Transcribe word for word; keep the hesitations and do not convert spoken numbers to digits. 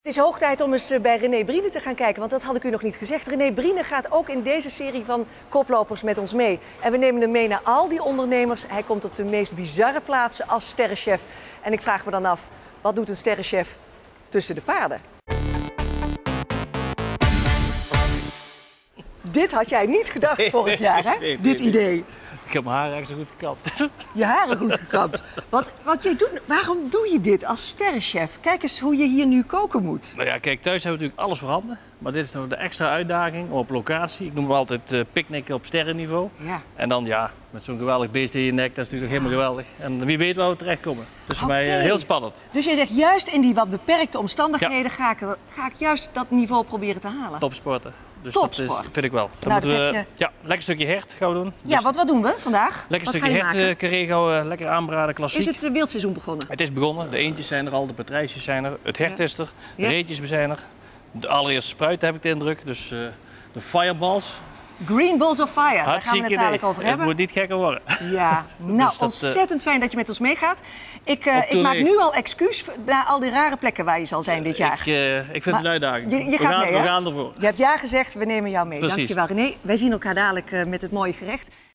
Het is hoog tijd om eens bij René Briene te gaan kijken, want dat had ik u nog niet gezegd. René Briene gaat ook in deze serie van koplopers met ons mee. En we nemen hem mee naar al die ondernemers. Hij komt op de meest bizarre plaatsen als sterrenchef. En ik vraag me dan af, wat doet een sterrenchef tussen de paarden? Dit had jij niet gedacht vorig jaar, hè? Nee, nee, Dit nee. idee. Ik heb mijn haar eigenlijk zo goed gekapt. Je haren goed gekapt. Wat, wat jij doet, waarom doe je dit als sterrenchef? Kijk eens hoe je hier nu koken moet. Nou ja, kijk, thuis hebben we natuurlijk alles voorhanden. Maar dit is nog de extra uitdaging op locatie. Ik noem het altijd uh, picknicken op sterrenniveau. Ja. En dan ja, met zo'n geweldig beest in je nek, dat is natuurlijk nog helemaal geweldig. En wie weet waar we terechtkomen. Het is voor mij uh, Oké. heel spannend. Dus jij zegt, juist in die wat beperkte omstandigheden ga, ik, ga ik juist dat niveau proberen te halen. Topsporten. Dus Topsport. dat is, vind ik wel. Dan Nou, moeten dat we, heb Ja, lekker stukje hert gaan we doen. Ja, Dus wat, wat doen we vandaag? lekker wat stukje ga je hert maken? uh, carré gaan we lekker aanbraden, klassiek. Is het uh, wildseizoen begonnen? Het is begonnen, de eendjes zijn er al, de patrijsjes zijn er, het hert Ja. is er, de Ja. reetjes zijn er. De allereerste spruiten heb ik de indruk, dus uh, de fireballs. Green Balls of Fire, daar gaan we Hartstikke het dadelijk idee. over Het hebben. moet niet gekker worden. Ja, nou Dus dat, uh, ontzettend fijn dat je met ons meegaat. Ik, uh, Op ik tournee. maak nu al excuus naar al die rare plekken waar je zal zijn dit jaar. Ik, uh, ik vind het Maar een uitdaging. je- je we, gaat gaan, mee, we hè? gaan ervoor. Je hebt ja gezegd, we nemen jou mee. Precies. Dankjewel René. Wij zien elkaar dadelijk uh, met het mooie gerecht.